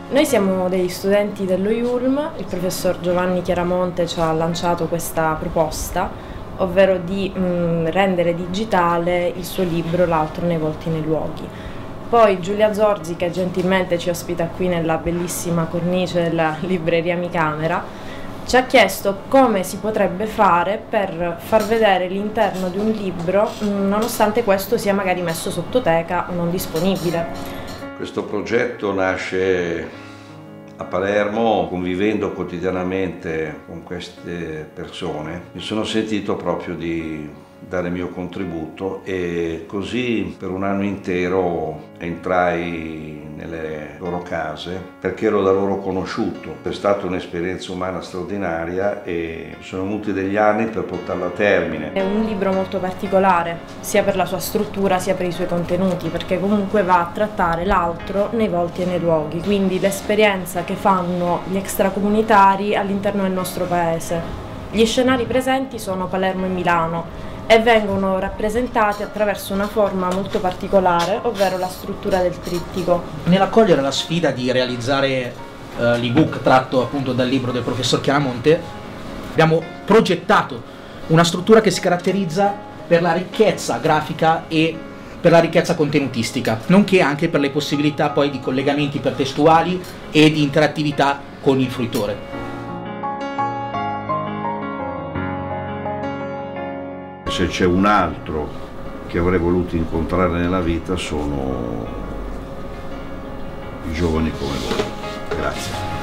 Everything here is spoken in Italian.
Noi siamo degli studenti dello IULM, il professor Giovanni Chiaramonte ci ha lanciato questa proposta, ovvero di rendere digitale il suo libro L'altro nei volti e nei luoghi. Poi Giulia Zorzi, che gentilmente ci ospita qui nella bellissima cornice della libreria Mi Camera, ci ha chiesto come si potrebbe fare per far vedere l'interno di un libro nonostante questo sia magari messo sottoteca o non disponibile. Questo progetto nasce a Palermo, convivendo quotidianamente con queste persone. Mi sono sentito proprio di dare il mio contributo e così per un anno intero entrai nelle loro case perché ero da loro conosciuto. È stata un'esperienza umana straordinaria e sono venuti degli anni per portarla a termine. È un libro molto particolare, sia per la sua struttura sia per i suoi contenuti, perché comunque va a trattare l'altro nei volti e nei luoghi, quindi l'esperienza che fanno gli extracomunitari all'interno del nostro paese. Gli scenari presenti sono Palermo e Milano e vengono rappresentati attraverso una forma molto particolare, ovvero la struttura del trittico. Nell'accogliere la sfida di realizzare l'ebook tratto appunto dal libro del professor Chiaramonte, abbiamo progettato una struttura che si caratterizza per la ricchezza grafica e per la ricchezza contenutistica, nonché anche per le possibilità poi di collegamenti ipertestuali e di interattività con il fruitore. Se c'è un altro che avrei voluto incontrare nella vita sono i giovani come voi. Grazie.